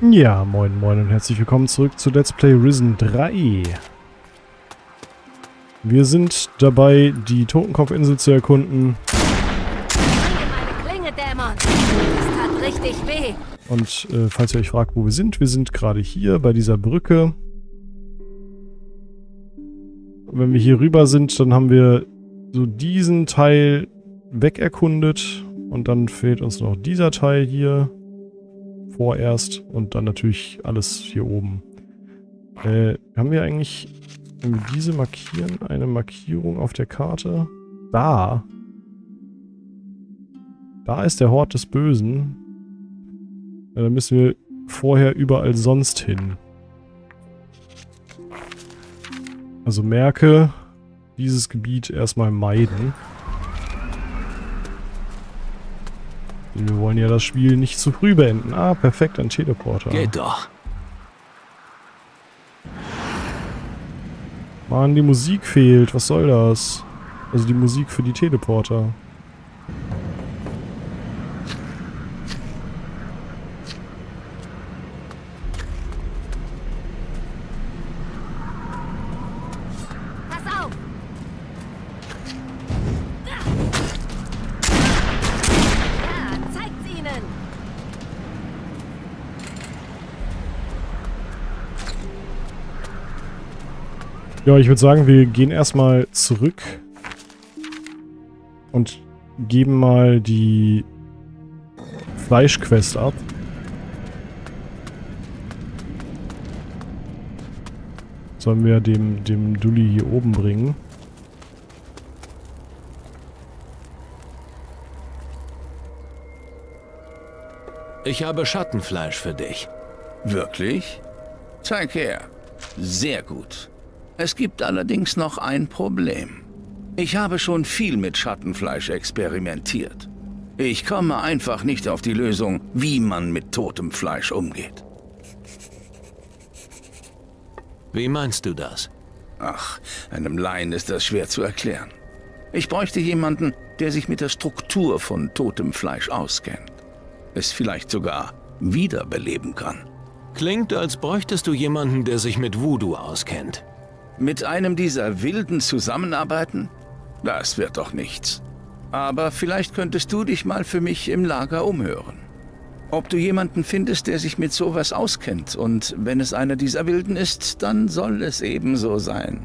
Ja, moin moin und herzlich willkommen zurück zu Let's Play Risen 3. Wir sind dabei, die Totenkopfinsel zu erkunden. Meine Klinge, Dämon. Das tat richtig weh. Und falls ihr euch fragt, wo wir sind gerade hier bei dieser Brücke. Und wenn wir hier rüber sind, dann haben wir so diesen Teil wegerkundet. Und dann fehlt uns noch dieser Teil hier. Vorerst und dann natürlich alles hier oben. Haben wir eigentlich, wenn wir diese markieren, eine Markierung auf der Karte? Da. Da ist der Hort des Bösen. Ja, dann müssen wir vorher überall sonst hin. Also merke, dieses Gebiet erstmal meiden. Wir wollen ja das Spiel nicht zu früh beenden. Ah, perfekt, ein Teleporter. Geht doch. Mann, die Musik fehlt. Was soll das? Also die Musik für die Teleporter. Pass auf. Ja, zeigt's ihnen. Ja, ich würde sagen, wir gehen erstmal zurück und geben mal die Fleischquest ab. Sollen wir dem Dulli hier oben bringen. Ich habe Schattenfleisch für dich. Wirklich? Zeig her. Sehr gut. Es gibt allerdings noch ein Problem. Ich habe schon viel mit Schattenfleisch experimentiert. Ich komme einfach nicht auf die Lösung, wie man mit totem Fleisch umgeht. Wie meinst du das? Ach, einem Laien ist das schwer zu erklären. Ich bräuchte jemanden, der sich mit der Struktur von totem Fleisch auskennt. Es vielleicht sogar wiederbeleben kann. Klingt, als bräuchtest du jemanden, der sich mit Voodoo auskennt. Mit einem dieser Wilden zusammenarbeiten? Das wird doch nichts. Aber vielleicht könntest du dich mal für mich im Lager umhören. Ob du jemanden findest, der sich mit sowas auskennt, und wenn es einer dieser Wilden ist, dann soll es ebenso sein.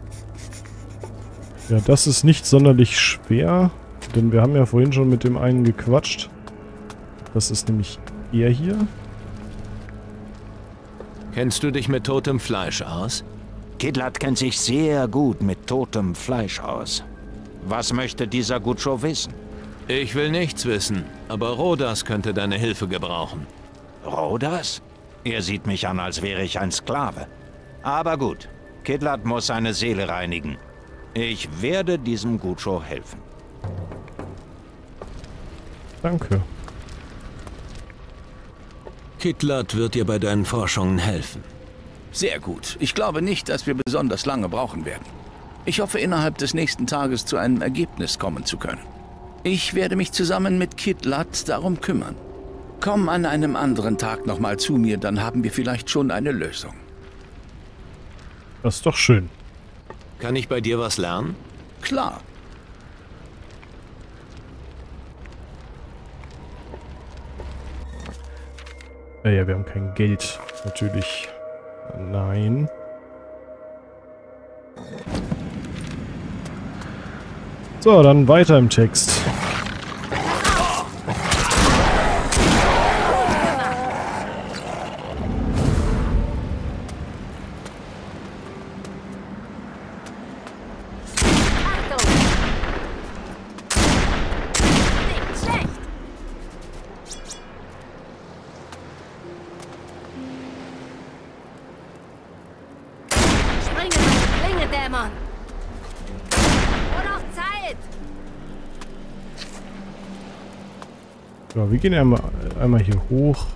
Ja, das ist nicht sonderlich schwer, denn wir haben ja vorhin schon mit dem einen gequatscht. Das ist nämlich er hier. Kennst du dich mit totem Fleisch aus? Kidlat kennt sich sehr gut mit totem Fleisch aus. Was möchte dieser Gutschow wissen? Ich will nichts wissen, aber Rodas könnte deine Hilfe gebrauchen. Rodas? Er sieht mich an, als wäre ich ein Sklave. Aber gut, Kidlat muss seine Seele reinigen. Ich werde diesem Gutschow helfen. Danke. Kidlat wird dir bei deinen Forschungen helfen. Sehr gut. Ich glaube nicht, dass wir besonders lange brauchen werden. Ich hoffe, innerhalb des nächsten Tages zu einem Ergebnis kommen zu können. Ich werde mich zusammen mit Kidlat darum kümmern. Komm an einem anderen Tag nochmal zu mir, dann haben wir vielleicht schon eine Lösung. Das ist doch schön. Kann ich bei dir was lernen? Klar. Ja, wir haben kein Geld. Natürlich. Nein. So, dann weiter im Text. Achtung. Nicht schlecht. Springe meine Klinge, Dämon. Nur noch Zeit. Ja, wir gehen einmal hier hoch.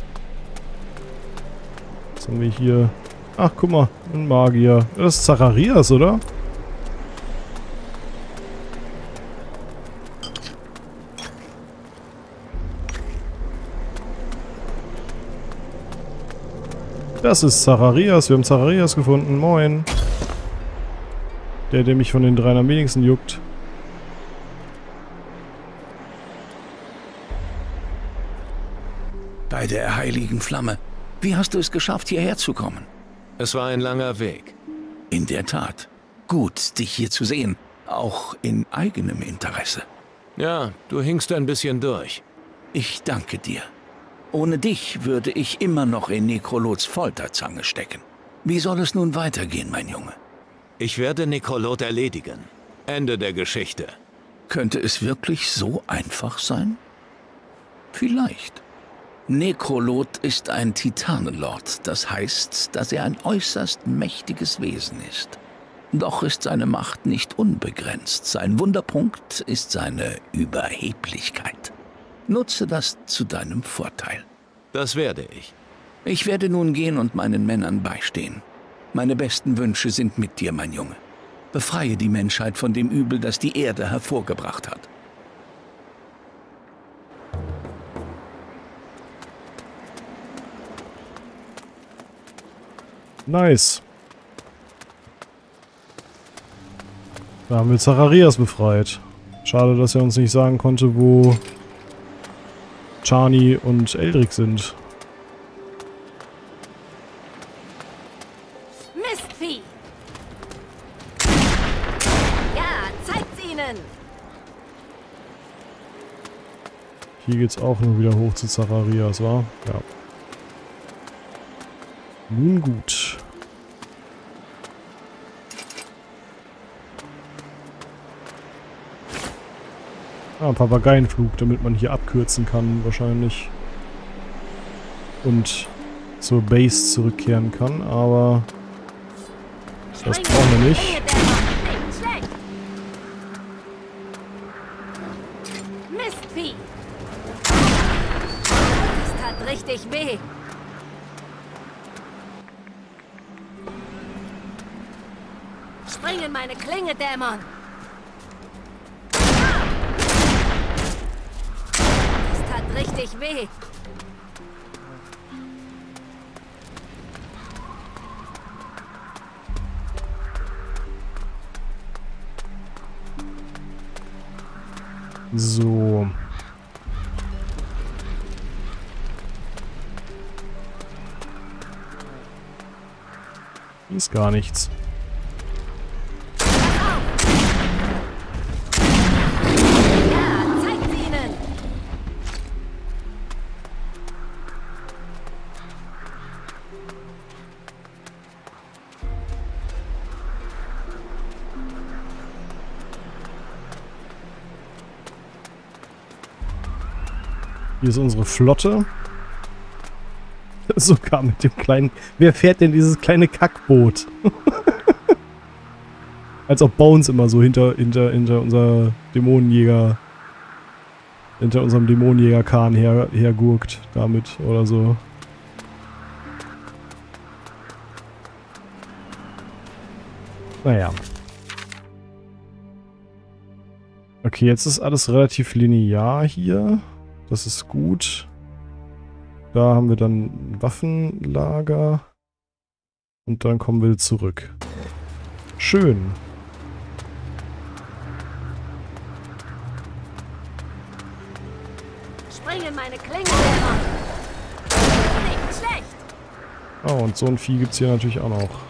Was haben wir hier? Ach, guck mal, ein Magier. Das ist Zacharias, oder? Das ist Zacharias. Wir haben Zacharias gefunden. Moin. Der mich von den dreien am wenigsten juckt. Bei der heiligen Flamme. Wie hast du es geschafft, hierher zu kommen? Es war ein langer Weg. In der Tat. Gut, dich hier zu sehen. Auch in eigenem Interesse. Ja, du hinkst ein bisschen durch. Ich danke dir. Ohne dich würde ich immer noch in Nekrolots Folterzange stecken. Wie soll es nun weitergehen, mein Junge? Ich werde Nekrolot erledigen. Ende der Geschichte. Könnte es wirklich so einfach sein? Vielleicht. Nekrolot ist ein Titanenlord. Das heißt, dass er ein äußerst mächtiges Wesen ist. Doch ist seine Macht nicht unbegrenzt. Sein Wunderpunkt ist seine Überheblichkeit. Nutze das zu deinem Vorteil. Das werde ich. Ich werde nun gehen und meinen Männern beistehen. Meine besten Wünsche sind mit dir, mein Junge. Befreie die Menschheit von dem Übel, das die Erde hervorgebracht hat. Nice. Da haben wir Zacharias befreit. Schade, dass er uns nicht sagen konnte, wo Chani und Eldrick sind. Mistvieh! Ja, zeigt's ihnen! Hier geht's auch nur wieder hoch zu Zacharias, wa? Ja. Nun gut. Ah, Papageienflug, damit man hier abkürzen kann wahrscheinlich. Und zur Base zurückkehren kann, aber das brauchen wir nicht. Mistvieh! Das tat richtig weh. Spring in meine Klinge, Dämon! Richtig weh. So. Hier ist gar nichts. Hier ist unsere Flotte. Sogar mit dem kleinen... Wer fährt denn dieses kleine Kackboot? Als ob Bones immer so hinter unser Dämonenjäger... Hinter unserem Dämonenjäger-Kahn hergurkt damit oder so. Naja. Okay, jetzt ist alles relativ linear hier. Das ist gut. Da haben wir dann ein Waffenlager. Und dann kommen wir zurück. Schön. Spring in meine Klinge, Dämon! Nicht schlecht! Oh, und so ein Vieh gibt es hier natürlich auch noch.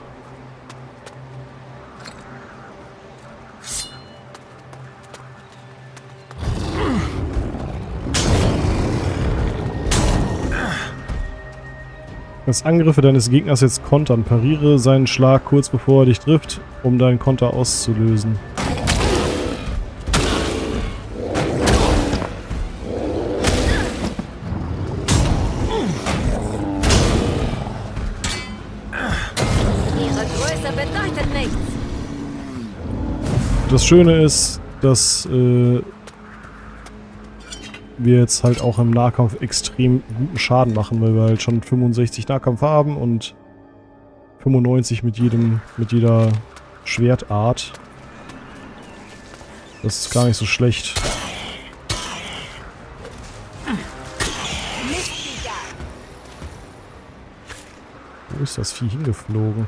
Dass Angriffe deines Gegners jetzt kontern. Pariere seinen Schlag kurz bevor er dich trifft, um deinen Konter auszulösen. Ihre Größe bedeutet nichts. Das Schöne ist, dass wir jetzt halt auch im Nahkampf extrem guten Schaden machen, weil wir halt schon 65 Nahkampf haben und 95 mit jeder Schwertart. Das ist gar nicht so schlecht. Wo ist das Vieh hingeflogen?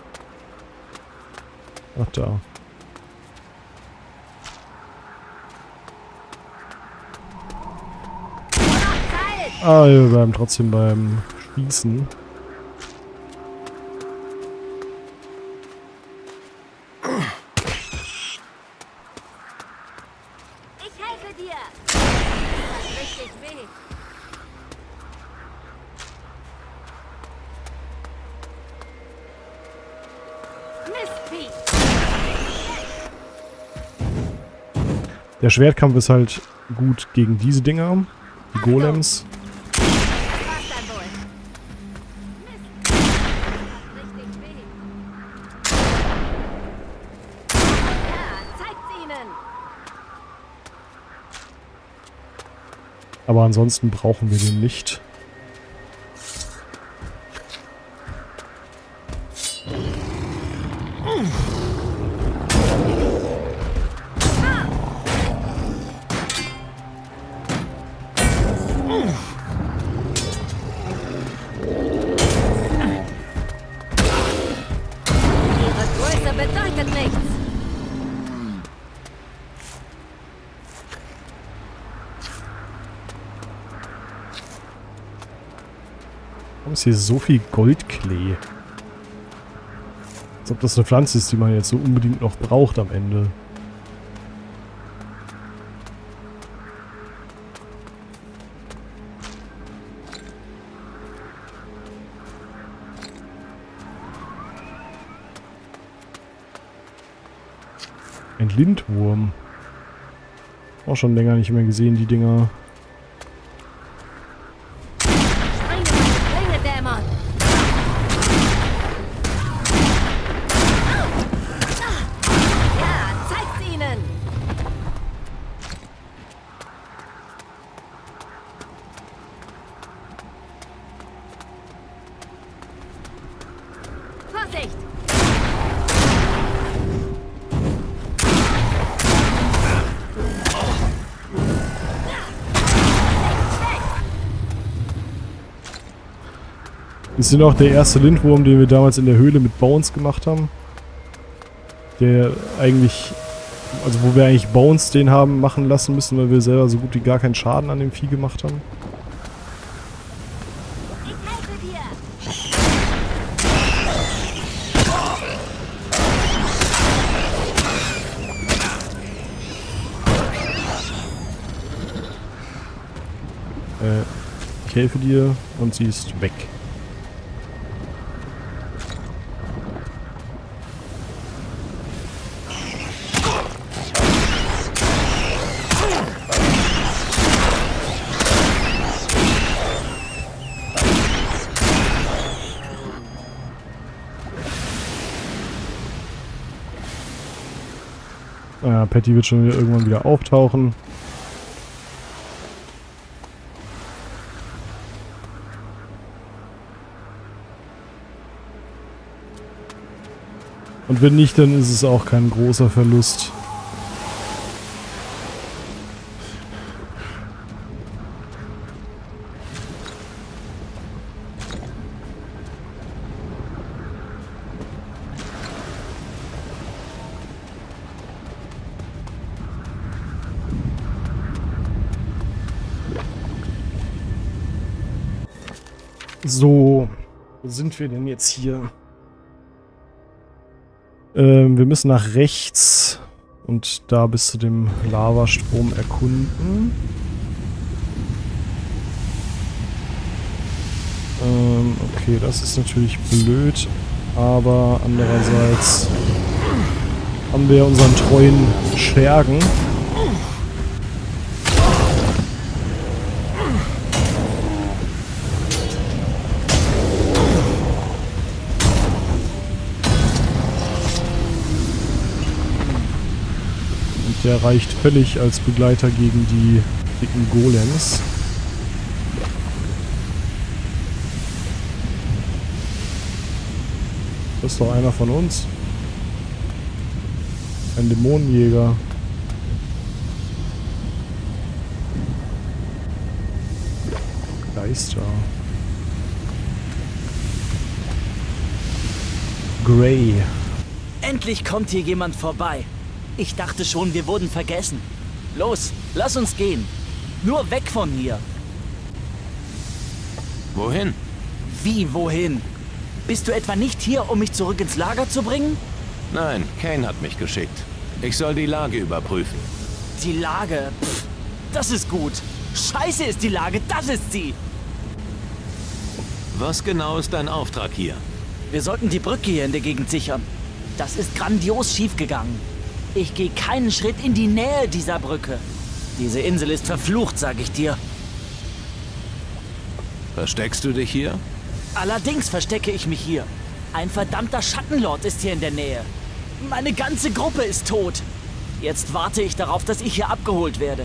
Ach, da. Ah, wir bleiben trotzdem beim Schießen. Ich helfe dir. Das tut richtig weh. Mistvieh. Der Schwertkampf ist halt gut gegen diese Dinger. Die Golems. Das war's dann wohl. Mist. Das tut richtig weh. Ja, zeigt's ihnen. Aber ansonsten brauchen wir den nicht. Ihre Größe bedeutet nichts. Warum ist hier so viel Goldklee? Als ob das eine Pflanze ist, die man jetzt so unbedingt noch braucht am Ende. Ein Lindwurm. Auch schon länger nicht mehr gesehen, die Dinger. Sprenge meine Klinge, Dämon. Ja, zeigt's ihnen. Vorsicht! Ist hier noch der erste Lindwurm, den wir damals in der Höhle mit Bones gemacht haben. Der eigentlich, also wo wir eigentlich Bones den haben machen lassen müssen, weil wir selber so gut wie gar keinen Schaden an dem Vieh gemacht haben. Ich helfe dir. Ich helfe dir und sie ist weg. Ja, Patty wird schon irgendwann wieder auftauchen. Und wenn nicht, dann ist es auch kein großer Verlust. So, wo sind wir denn jetzt hier? Wir müssen nach rechts und da bis zu dem Lavastrom erkunden. Okay, das ist natürlich blöd, aber andererseits haben wir unseren treuen Schergen. Der reicht völlig als Begleiter gegen die dicken Golems. Das ist doch einer von uns. Ein Dämonenjäger. Geister. Gray. Endlich kommt hier jemand vorbei. Ich dachte schon, wir wurden vergessen. Los, lass uns gehen. Nur weg von hier. Wohin? Wie, wohin? Bist du etwa nicht hier, um mich zurück ins Lager zu bringen? Nein, Kane hat mich geschickt. Ich soll die Lage überprüfen. Die Lage? Pff, das ist gut. Scheiße ist die Lage, das ist sie. Was genau ist dein Auftrag hier? Wir sollten die Brücke hier in der Gegend sichern. Das ist grandios schiefgegangen. Ich gehe keinen Schritt in die Nähe dieser Brücke. Diese Insel ist verflucht, sag ich dir. Versteckst du dich hier? Allerdings verstecke ich mich hier. Ein verdammter Schattenlord ist hier in der Nähe. Meine ganze Gruppe ist tot. Jetzt warte ich darauf, dass ich hier abgeholt werde.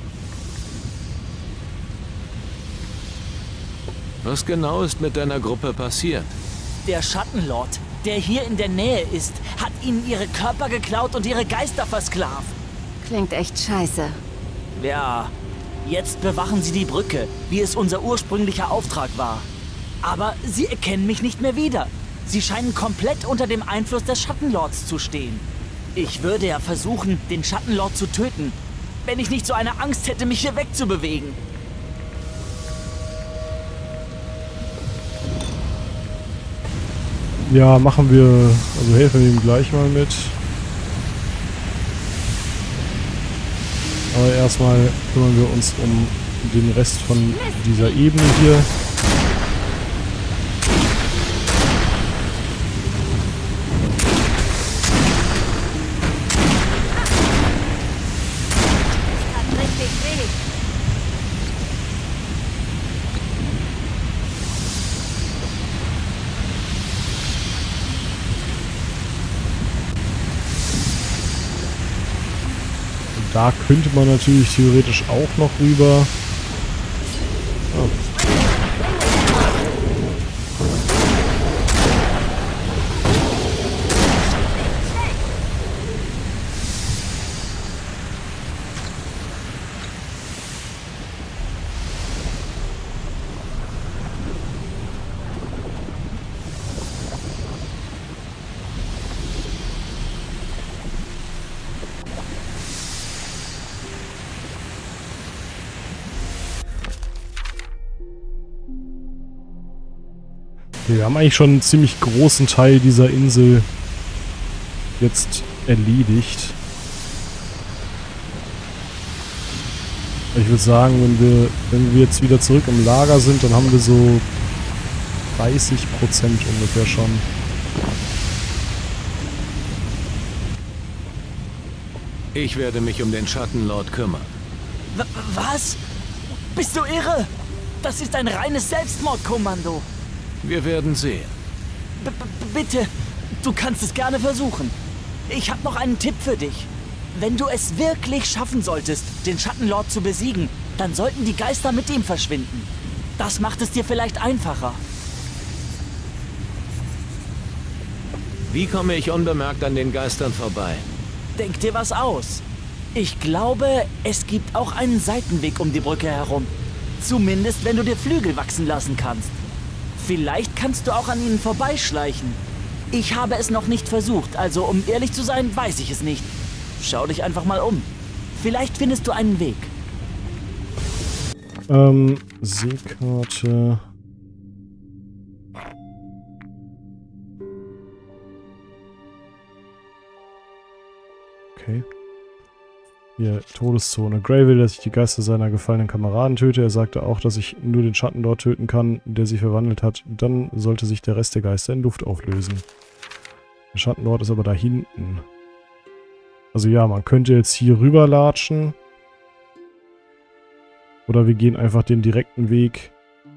Was genau ist mit deiner Gruppe passiert? Der Schattenlord, der hier in der Nähe ist, hat ihnen ihre Körper geklaut und ihre Geister versklavt. Klingt echt scheiße. Ja, jetzt bewachen sie die Brücke, wie es unser ursprünglicher Auftrag war. Aber sie erkennen mich nicht mehr wieder. Sie scheinen komplett unter dem Einfluss des Schattenlords zu stehen. Ich würde ja versuchen, den Schattenlord zu töten, wenn ich nicht so eine Angst hätte, mich hier wegzubewegen. Ja, machen wir, also helfen wir ihm gleich mal mit. Aber erstmal kümmern wir uns um den Rest von dieser Ebene hier. Hat richtig weh. Da könnte man natürlich theoretisch auch noch rüber. Oh. Wir haben eigentlich schon einen ziemlich großen Teil dieser Insel jetzt erledigt. Ich würde sagen, wenn wir jetzt wieder zurück im Lager sind, dann haben wir so 30% ungefähr schon. Ich werde mich um den Schattenlord kümmern. Was? Bist du irre? Das ist ein reines Selbstmordkommando. Wir werden sehen. Bitte, du kannst es gerne versuchen. Ich habe noch einen Tipp für dich. Wenn du es wirklich schaffen solltest, den Schattenlord zu besiegen, dann sollten die Geister mit ihm verschwinden. Das macht es dir vielleicht einfacher. Wie komme ich unbemerkt an den Geistern vorbei? Denk dir was aus. Ich glaube, es gibt auch einen Seitenweg um die Brücke herum. Zumindest, wenn du dir Flügel wachsen lassen kannst. Vielleicht kannst du auch an ihnen vorbeischleichen. Ich habe es noch nicht versucht, also um ehrlich zu sein, weiß ich es nicht. Schau dich einfach mal um. Vielleicht findest du einen Weg. Seekarte. Okay. Hier, Todeszone. Gray will, dass ich die Geister seiner gefallenen Kameraden töte. Er sagte auch, dass ich nur den Schatten dort töten kann, der sie verwandelt hat. Dann sollte sich der Rest der Geister in Luft auflösen. Der Schattenlord ist aber da hinten. Also ja, man könnte jetzt hier rüber latschen. Oder wir gehen einfach den direkten Weg.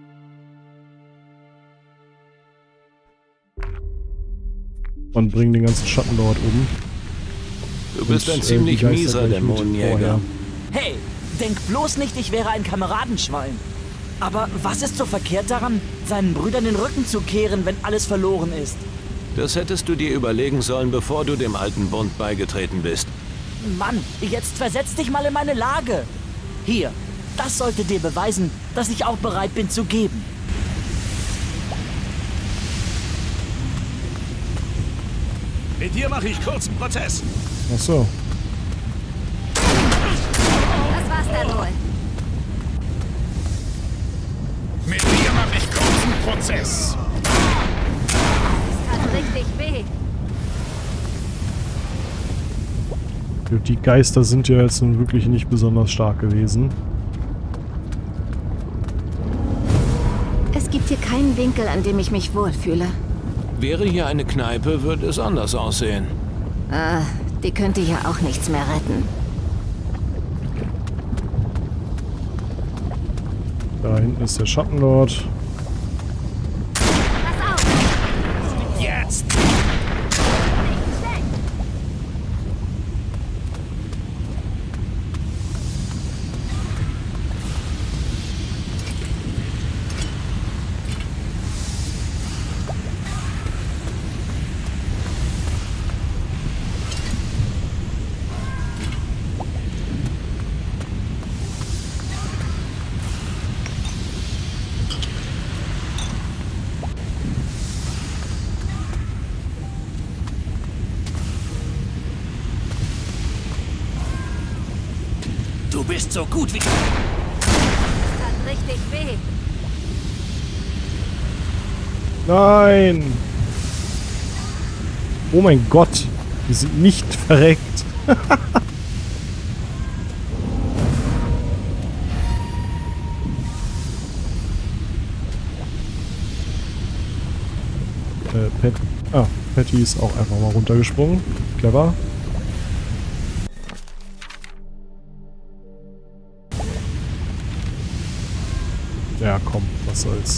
Und bringen den ganzen Schattenlord um. Du bist ein ziemlich mieser Dämonenjäger. Hey, denk bloß nicht, ich wäre ein Kameradenschwein. Aber was ist so verkehrt daran, seinen Brüdern den Rücken zu kehren, wenn alles verloren ist? Das hättest du dir überlegen sollen, bevor du dem alten Bund beigetreten bist. Mann, jetzt versetz dich mal in meine Lage. Hier, das sollte dir beweisen, dass ich auch bereit bin zu geben. Mit dir mache ich kurzen Prozess. Ach so. Das war's dann wohl. Mit dir mache ich kurzen Prozess. Das tat richtig weh. Die Geister sind ja jetzt nun wirklich nicht besonders stark gewesen. Es gibt hier keinen Winkel, an dem ich mich wohlfühle. Wäre hier eine Kneipe, würde es anders aussehen. Die könnte hier auch nichts mehr retten. Da hinten ist der Schattenlord. Pass auf! Jetzt! Du bist so gut wie... Das tat richtig weh. Nein! Oh mein Gott! Wir sind nicht verreckt. Patty ist auch einfach mal runtergesprungen. Clever. Ja, komm, was soll's.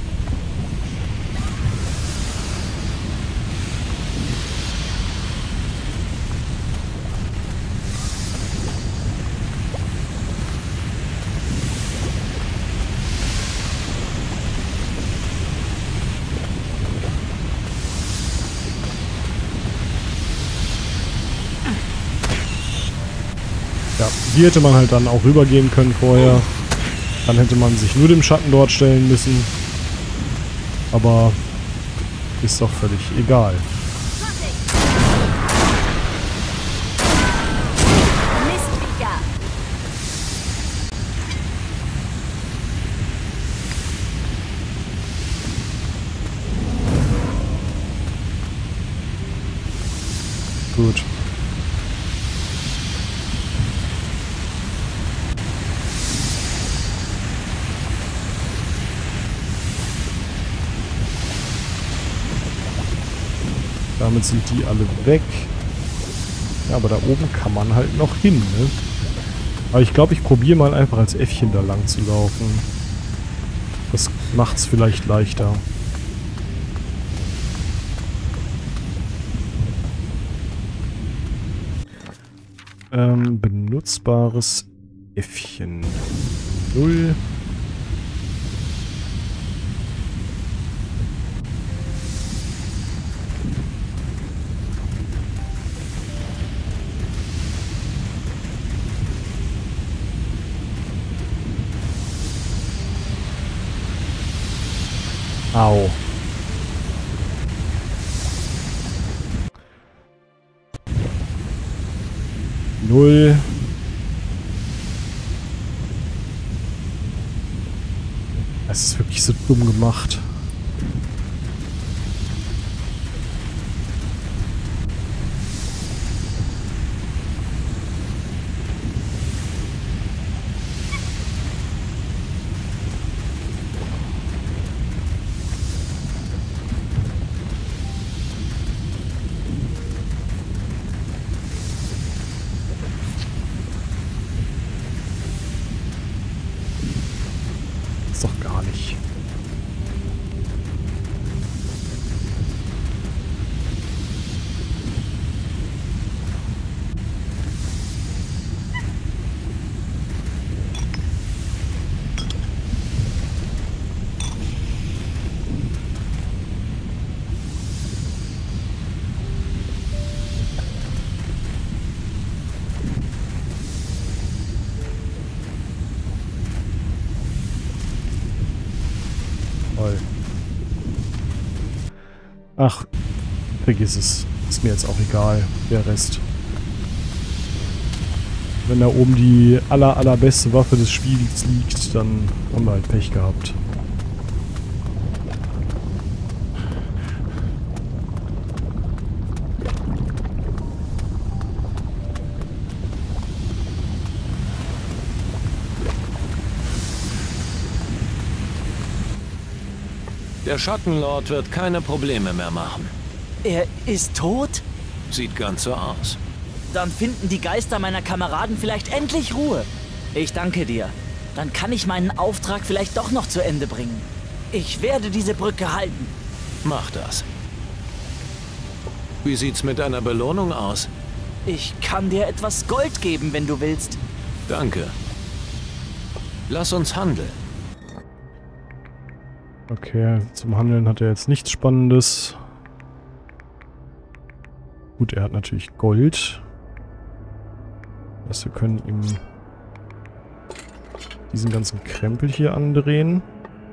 Ja, hier hätte man halt dann auch rübergehen können vorher. Dann hätte man sich nur dem Schatten dort stellen müssen. Aber ist doch völlig egal. Mistviecher! Gut. Damit sind die alle weg. Ja, aber da oben kann man halt noch hin, ne? Aber ich glaube, ich probiere mal einfach als Äffchen da lang zu laufen. Das macht's vielleicht leichter. Benutzbares Äffchen. 0. Au. Null. Es ist wirklich so dumm gemacht. Doch gar nicht. Ach, vergiss es. Ist mir jetzt auch egal, der Rest. Wenn da oben die allerbeste Waffe des Spiels liegt, dann haben wir halt Pech gehabt. Der Schattenlord wird keine Probleme mehr machen. Er ist tot? Sieht ganz so aus. Dann finden die Geister meiner Kameraden vielleicht endlich Ruhe. Ich danke dir. Dann kann ich meinen Auftrag vielleicht doch noch zu Ende bringen. Ich werde diese Brücke halten. Mach das. Wie sieht's mit einer Belohnung aus? Ich kann dir etwas Gold geben, wenn du willst. Danke. Lass uns handeln. Okay, zum Handeln hat er jetzt nichts Spannendes. Gut, er hat natürlich Gold. Das wir können ihm diesen ganzen Krempel hier andrehen.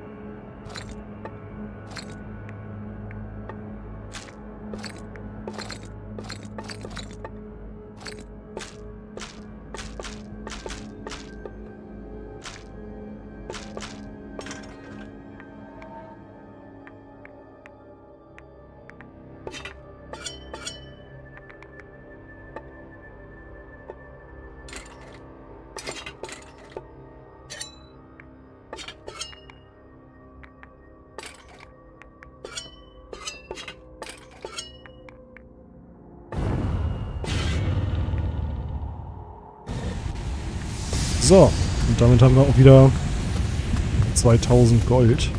So, und damit haben wir auch wieder 2000 Gold.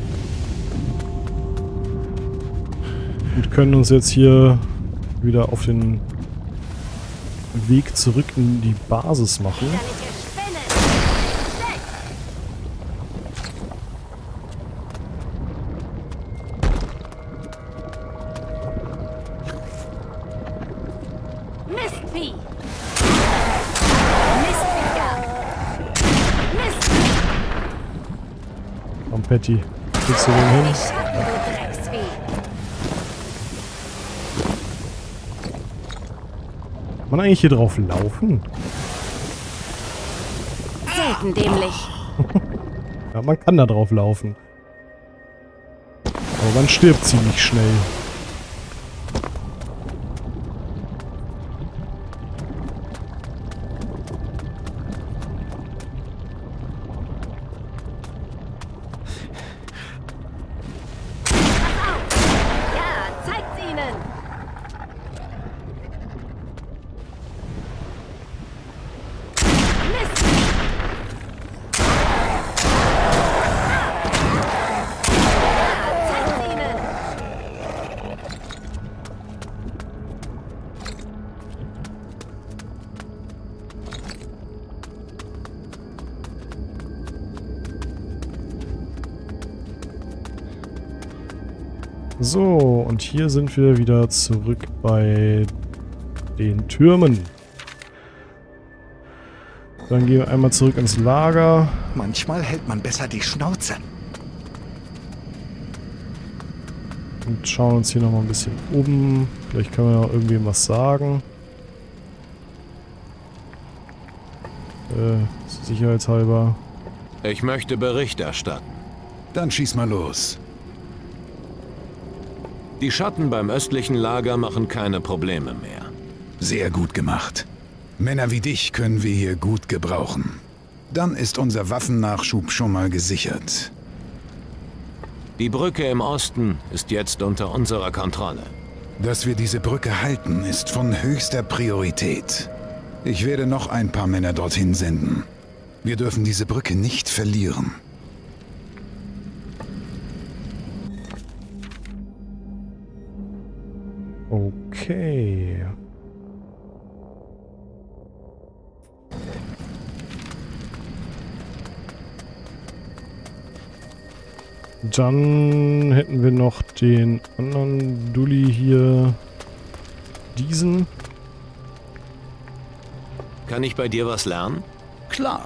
Und können uns jetzt hier wieder auf den Weg zurück in die Basis machen. Mistvieh! Komm, Patty, kriegst du den hin? Die Schatten, du Drecksvieh! Kann man eigentlich hier drauf laufen? Selten dämlich. Ja, man kann da drauf laufen. Aber man stirbt ziemlich schnell. Ja, zeigt's ihnen! Mist! Ja, zeigt's ihnen! So, und hier sind wir wieder zurück bei den Türmen. Dann gehen wir einmal zurück ins Lager. Manchmal hält man besser die Schnauze. Und schauen uns hier nochmal ein bisschen um. Vielleicht können wir noch irgendwem was sagen. Sicherheitshalber. Ich möchte Bericht erstatten. Dann schieß mal los. Die Schatten beim östlichen Lager machen keine Probleme mehr. Sehr gut gemacht. Männer wie dich können wir hier gut gebrauchen. Dann ist unser Waffennachschub schon mal gesichert. Die Brücke im Osten ist jetzt unter unserer Kontrolle. Dass wir diese Brücke halten, ist von höchster Priorität. Ich werde noch ein paar Männer dorthin senden. Wir dürfen diese Brücke nicht verlieren. Okay. Dann hätten wir noch den anderen Dulli hier. Diesen. Kann ich bei dir was lernen? Klar.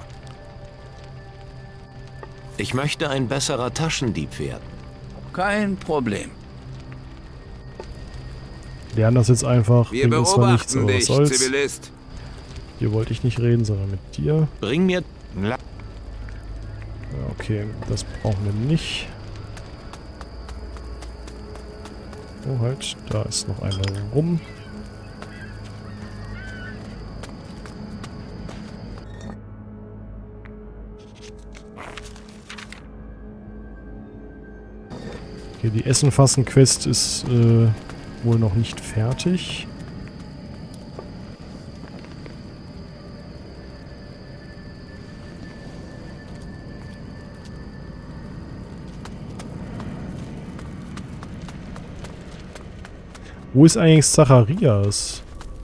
Ich möchte ein besserer Taschendieb werden. Kein Problem. lernen das jetzt einfach. Wir Bringt uns zwar nichts, beobachten aber was dich, soll's. Zivilist. Hier wollte ich nicht reden, sondern mit dir. Bring mir... Ja, okay, das brauchen wir nicht. Oh, halt, da ist noch eine rum. Okay, die Essen-Fassen-Quest ist wohl noch nicht fertig. Wo ist eigentlich Zacharias?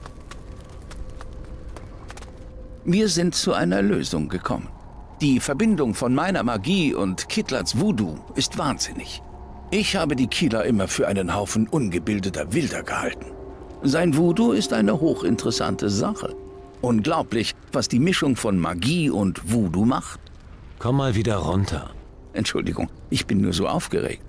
Wir sind zu einer Lösung gekommen. Die Verbindung von meiner Magie und Kitlats Voodoo ist wahnsinnig. Ich habe die Kieler immer für einen Haufen ungebildeter Wilder gehalten. Sein Voodoo ist eine hochinteressante Sache. Unglaublich, was die Mischung von Magie und Voodoo macht. Komm mal wieder runter. Entschuldigung, ich bin nur so aufgeregt.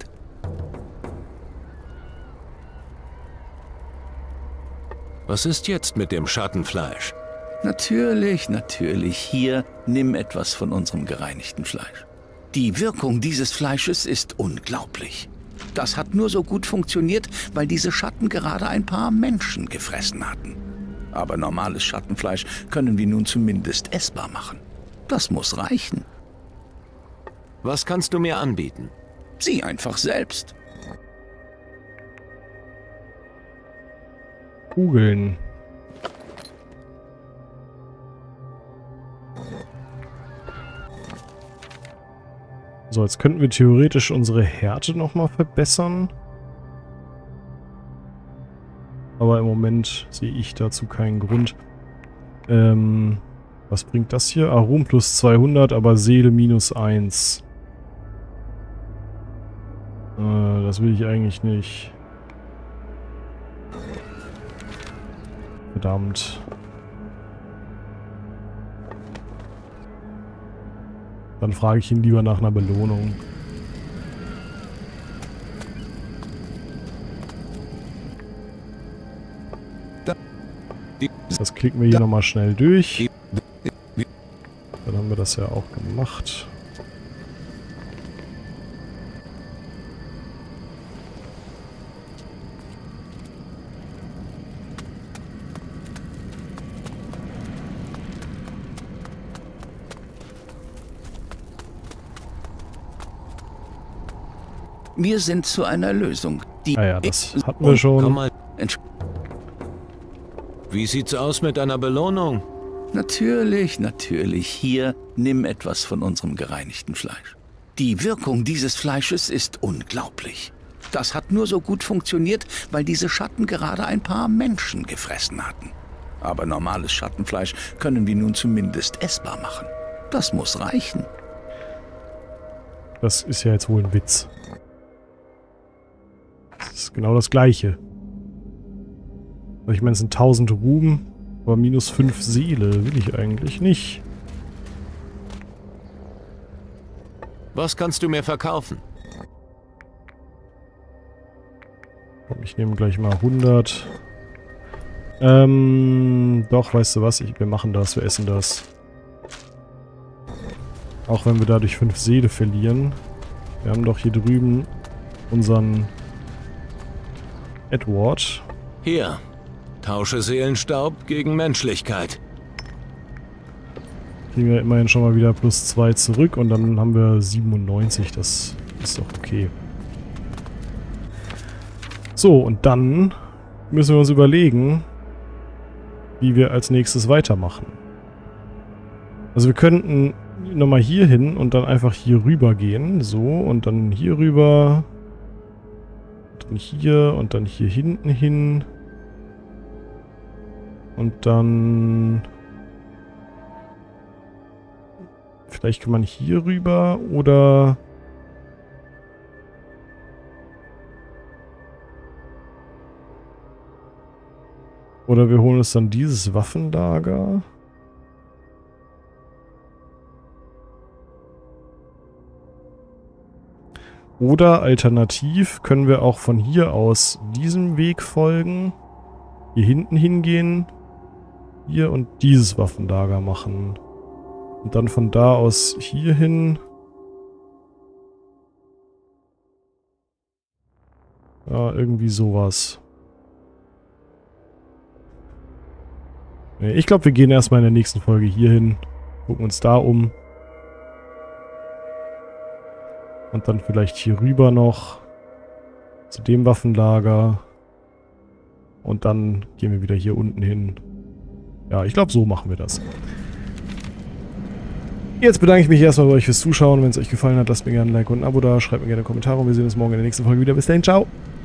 Was ist jetzt mit dem Schattenfleisch? Natürlich, natürlich. Hier, nimm etwas von unserem gereinigten Fleisch. Die Wirkung dieses Fleisches ist unglaublich. Das hat nur so gut funktioniert, weil diese Schatten gerade ein paar Menschen gefressen hatten. Aber normales Schattenfleisch können wir nun zumindest essbar machen. Das muss reichen. Was kannst du mir anbieten? Sieh einfach selbst. Kugeln. So, jetzt könnten wir theoretisch unsere Härte nochmal verbessern. Aber im Moment sehe ich dazu keinen Grund. Was bringt das hier? Arom plus 200, aber Seele minus 1. Das will ich eigentlich nicht. Verdammt. Dann frage ich ihn lieber nach einer Belohnung. Das klicken wir hier nochmal schnell durch. Dann haben wir das ja auch gemacht. Wir sind zu einer Lösung. Ah ja, das hatten wir schon. Komm mal. Wie sieht's aus mit einer Belohnung? Natürlich, natürlich. Hier, nimm etwas von unserem gereinigten Fleisch. Die Wirkung dieses Fleisches ist unglaublich. Das hat nur so gut funktioniert, weil diese Schatten gerade ein paar Menschen gefressen hatten. Aber normales Schattenfleisch können wir nun zumindest essbar machen. Das muss reichen. Das ist ja jetzt wohl ein Witz. Das ist genau das Gleiche. Ich meine, es sind 1000 Ruben, aber minus 5 Seele will ich eigentlich nicht. Was kannst du mir verkaufen? Komm, ich nehme gleich mal 100. Doch, weißt du was? Wir machen das, wir essen das. Auch wenn wir dadurch 5 Seele verlieren. Wir haben doch hier drüben unseren Edward. Hier. Tausche Seelenstaub gegen Menschlichkeit. Kriegen wir immerhin schon mal wieder plus 2 zurück und dann haben wir 97. Das ist doch okay. So, und dann müssen wir uns überlegen, wie wir als nächstes weitermachen. Also wir könnten nochmal hier hin und dann einfach hier rüber gehen. So, und dann hier rüber. Dann hier und dann hier hinten hin. Und dann... Vielleicht kann man hier rüber oder... Oder wir holen uns dann dieses Waffenlager. Oder alternativ können wir auch von hier aus diesem Weg folgen. hier hinten hingehen. Hier und dieses Waffenlager machen. Und dann von da aus hier hin. Ja, irgendwie sowas. Nee, ich glaube, wir gehen erstmal in der nächsten Folge hier hin. Gucken uns da um. Und dann vielleicht hier rüber noch. Zu dem Waffenlager. Und dann gehen wir wieder hier unten hin. Ja, ich glaube, so machen wir das. Jetzt bedanke ich mich erstmal bei euch fürs Zuschauen. Wenn es euch gefallen hat, lasst mir gerne ein Like und ein Abo da. Schreibt mir gerne Kommentare und wir sehen uns morgen in der nächsten Folge wieder. Bis dahin, ciao!